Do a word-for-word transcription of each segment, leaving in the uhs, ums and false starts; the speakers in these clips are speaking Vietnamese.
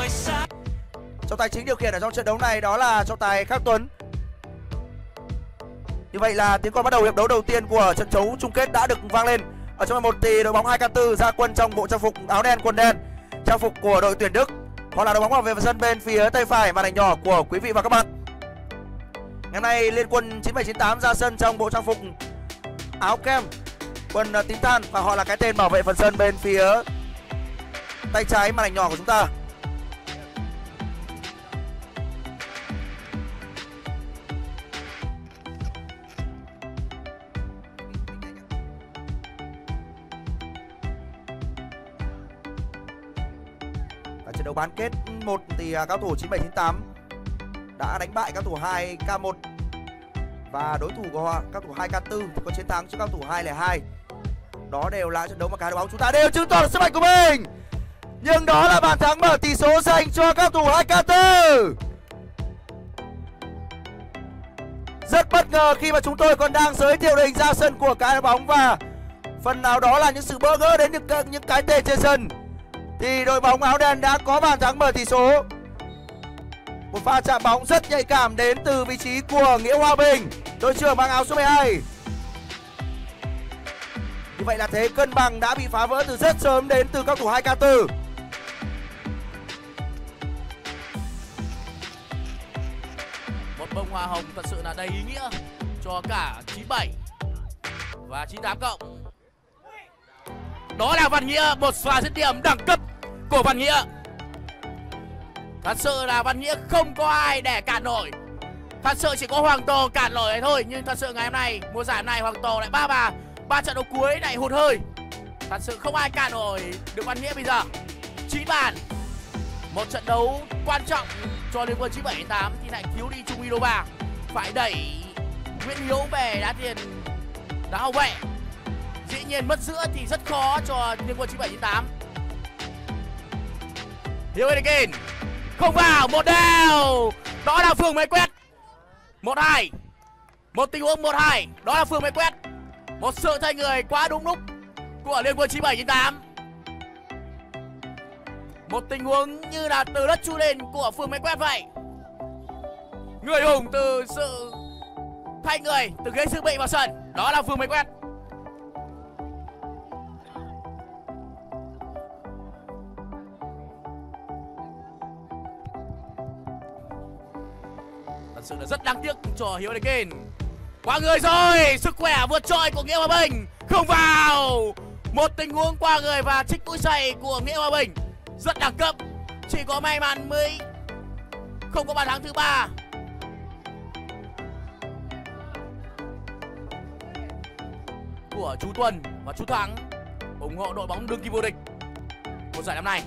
Trọng tài chính điều khiển ở trong trận đấu này đó là trọng tài Khắc Tuấn. Như vậy là tiếng còi bắt đầu hiệp đấu đầu tiên của trận đấu chung kết đã được vang lên. Ở trong một thì đội bóng hai K tư ra quân trong bộ trang phục áo đen quần đen, trang phục của đội tuyển Đức. Họ là đội bóng bảo vệ phần sân bên phía tay phải màn ảnh nhỏ của quý vị và các bạn. Ngày hôm nay Liên quân chín bảy chín tám ra sân trong bộ trang phục áo kem quần tím than và họ là cái tên bảo vệ phần sân bên phía tay trái màn ảnh nhỏ của chúng ta. Ở trận đấu bán kết một thì cao thủ chín bảy chín tám đã đánh bại cao thủ hai K một và đối thủ của họ cao thủ hai K tư có chiến thắng trước cao thủ hai không hai. Đó đều là trận đấu mà cả đội bóng chúng ta đều chứng tỏ sức mạnh của mình. Nhưng đó là bàn thắng mở tỷ số dành cho cao thủ hai K tư. Rất bất ngờ khi mà chúng tôi còn đang giới thiệu đội hình ra sân của cả đội bóng và phần nào đó là những sự bỡ ngỡ đến những những cái tên trên sân. Thì đội bóng áo đen đã có bàn thắng mở tỷ số. Một pha chạm bóng rất nhạy cảm đến từ vị trí của Nghĩa Hòa Bình, đội trưởng mang áo số mười hai. Như vậy là thế cân bằng đã bị phá vỡ từ rất sớm đến từ các thủ hai K tư. Một bông hoa hồng thật sự là đầy ý nghĩa cho cả chín bảy và chín tám cộng. Đó là Văn Nghĩa, một pha dứt điểm đẳng cấp của Văn Nghĩa. Thật sự là Văn Nghĩa không có ai để cản nổi. Thật sự chỉ có Hoàng Tồ cản nổi thôi. Nhưng thật sự ngày hôm nay, mùa giải này Hoàng Tồ lại ba bà ba trận đấu cuối lại hụt hơi. Thật sự không ai cản nổi được Văn Nghĩa bây giờ. chín bàn. Một trận đấu quan trọng cho Liên quân chín bảy tám thì lại thiếu đi Trung Uy Đô Ba. Phải đẩy Nguyễn Hiếu về đá tiền đá hậu vệ. Dĩ nhiên mất giữa thì rất khó cho Liên quân chín bảy chín tám. Hiếu Edekin không vào, một đều. Đó là Phương mới quét. Một hai. Một tình huống một hai. Đó là Phương mới quét. Một sự thay người quá đúng lúc của Liên quân chín bảy chín tám. Một tình huống như là từ đất chui lên của Phương mới quét vậy. Người hùng từ sự thay người, từ ghế dự bị vào sân. Đó là Phương mới quét. Thật sự là rất đáng tiếc cho Hiếu Edekin. Qua người rồi, sức khỏe vượt trội của Nghĩa Hòa Bình. Không vào. Một tình huống qua người và trích mũi giày của Nghĩa Hòa Bình rất đẳng cấp. Chỉ có may mắn mới không có bàn thắng thứ ba. Của chú Tuần và chú Thắng ủng hộ đội bóng đương kim vô địch mùa giải năm nay.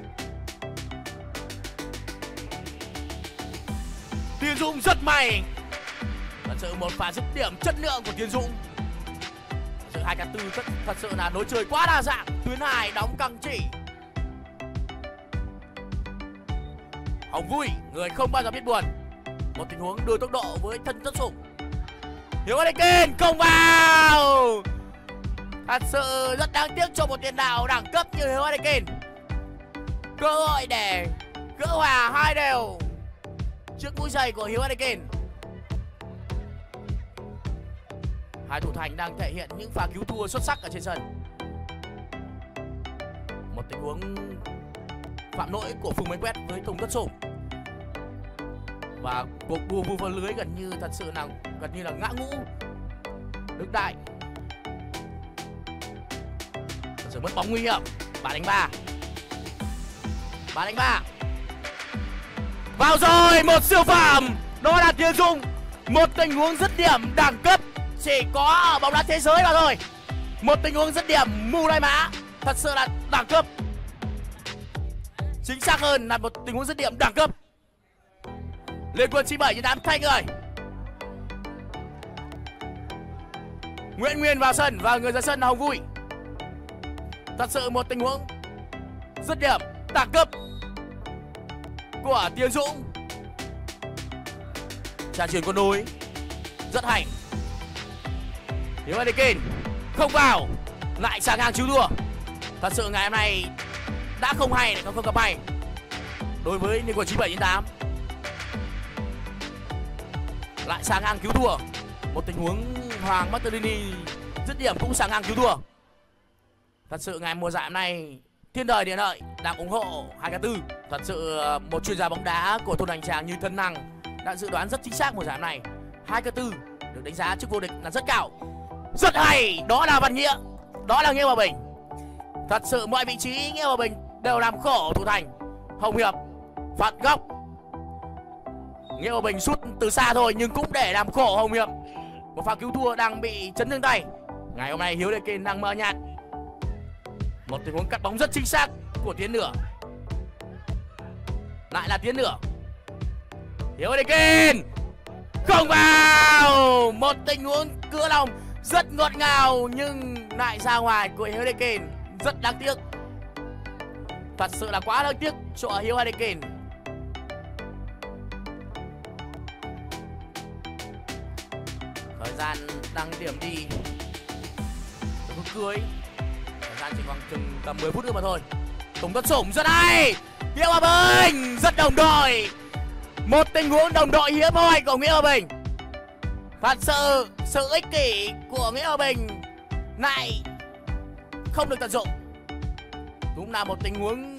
Tiến Dũng rất may. Thật sự một pha dứt điểm chất lượng của Tiến Dũng. Thật sự hai K tư thật, thật sự là đối chơi quá đa dạng. Tuyến hai đóng căng chỉ. Hồng Vui, người không bao giờ biết buồn. Một tình huống đưa tốc độ với thân tất sủng. Hiếu Edekin không vào. Thật sự rất đáng tiếc cho một tiền đạo đẳng cấp như Hiếu Edekin. Cơ hội để gỡ hòa hai đều trước mũi giày của Hiếu Edekin. Hai thủ thành đang thể hiện những pha cứu thua xuất sắc ở trên sân. Một tình huống phạm lỗi của Phương mới quét với Tùng Tất Sủng. Và cuộc đua vu vơ lưới gần như thật sự là gần như là ngã ngũ Đức Đại. Thật sự mất bóng nguy hiểm. Ba đánh ba. Ba đánh ba. Vào rồi, một siêu phẩm. Đó là Tiến Dũng. Một tình huống dứt điểm đẳng cấp chỉ có ở bóng đá thế giới mà thôi. Một tình huống dứt điểm mù lai mã. Thật sự là đẳng cấp. Chính xác hơn là một tình huống dứt điểm đẳng cấp. Liên quân chín bảy chín tám thay người. Nguyễn Nguyên vào sân và người ra sân là Hồng Vui. Thật sự một tình huống dứt điểm đẳng cấp của Tiến Dũng. Trả chuyền con đôi rất hành. Hiếu Edekin không vào, lại sang ngang cứu thua. Thật sự ngày hôm nay đã không hay lại không gặp may. đối với những của chín bảy chín tám. Lại sang ngang cứu thua. Một tình huống Hoàng Martellini dứt điểm cũng sang ngang cứu thua. Thật sự ngày mùa giải hôm nay Thiên Đời Điện Lợi đang ủng hộ hai k tư. Thật sự một chuyên gia bóng đá của thôn Hoành Tráng như Thân Năng đã dự đoán rất chính xác mùa giải hôm nay. hai k tư được đánh giá chức vô địch là rất cao. Rất hay, đó là Văn Nghĩa, đó là Nghĩa Hòa Bình. Thật sự mọi vị trí Nghĩa Hòa Bình đều làm khổ thủ thành. Hồng Hiệp phạt góc, Nghĩa Hòa Bình sút từ xa thôi nhưng cũng để làm khổ Hồng Hiệp. Một pha cứu thua đang bị chấn thương tay. Ngày hôm nay Hiếu Lê Kên đang mờ nhạt. Một tình huống cắt bóng rất chính xác của Tiến Nửa. Lại là Tiến Nửa. Hiếu Lê Kên không vào. Một tình huống cưa lòng rất ngọt ngào nhưng lại ra ngoài của Hiếu Lê Kên. Rất đáng tiếc. Thật sự là quá đáng tiếc cho Hiếu Lê Kên. Thời gian đang điểm đi phút cưới. Thời gian chỉ khoảng chừng tầm mười phút nữa mà thôi. Tùng Tất Sủng rất hay. Nghĩa Hòa Bình rất đồng đội. Một tình huống đồng đội hiếm hoi của Nghĩa Hòa Bình. Thật sự sự ích kỷ của Nghĩa Hòa Bình lại không được tận dụng. Cũng là một tình huống